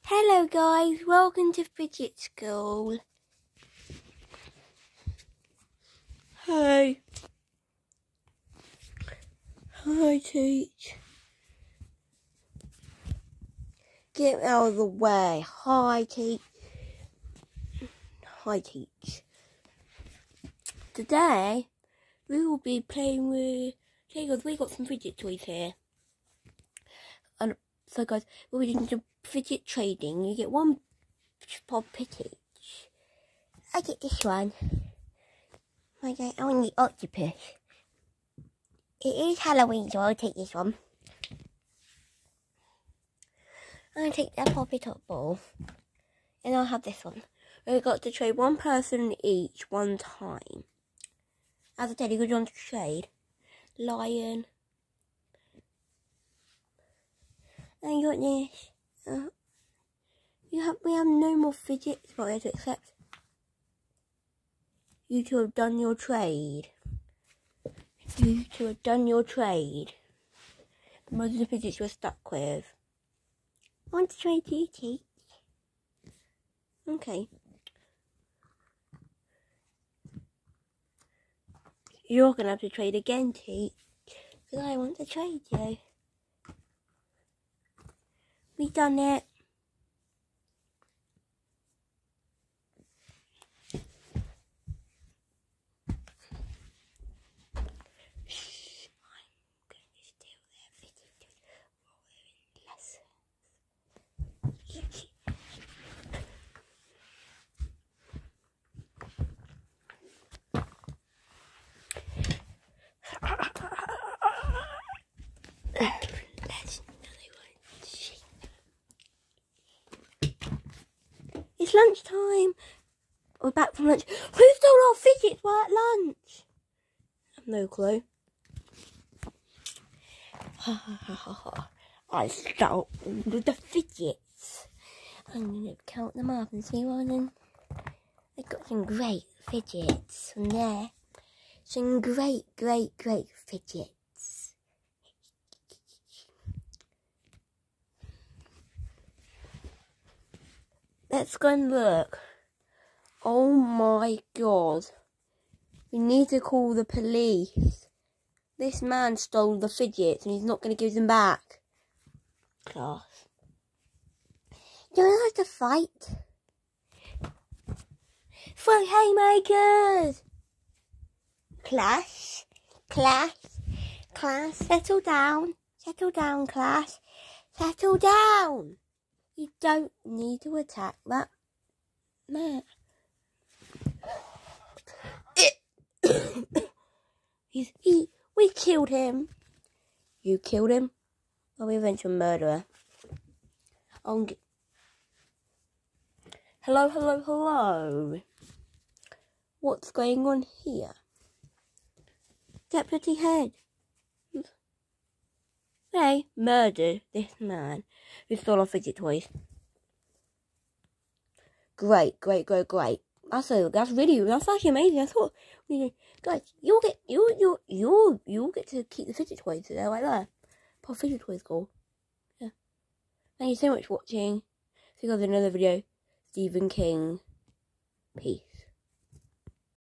Hello guys, welcome to Fidget School. Hi. Hi Teach. Get out of the way. Hi Teach. Hi Teach. Today we will be playing with guys, we got some fidget toys here. And so guys, we'll be doing some fidget trading. You get one pop fidget. I get this one. I want the octopus. It is Halloween, so I'll take this one. I'll take that Poppy Top ball. And I'll have this one. We've got to trade one person each one time. As I tell you, who do you want to trade? Lion. And you got this. We have no more fidgets, but we have to accept. You two have done your trade. You two have done your trade. Most of the fidgets you're stuck with. I want to trade you, Teach. Okay. You're going to have to trade again, Teach. Because I want to trade you. We've done it. It's lunchtime. We're back from lunch. Who stole our fidgets while at lunch? I have no clue. I stole all of the fidgets. I'm going to count them up and see what then. I got some great fidgets from there. Some great fidgets. Let's go and look. Oh my god. We need to call the police. This man stole the fidgets and he's not going to give them back. Class. You don't have to fight. Throw haymakers. Class, settle down, class, settle down. You don't need to attack that man. We killed him. You killed him? Or we eventual murderer? Hello. What's going on here? Deputy Head. They murdered this man who stole our fidget toys. Great. That's actually amazing. I thought, guys, you'll get to keep the fidget toys. They're right there. Pop fidget toys go. Yeah. Thank you so much for watching. See you guys in another video. Stephen King. Peace.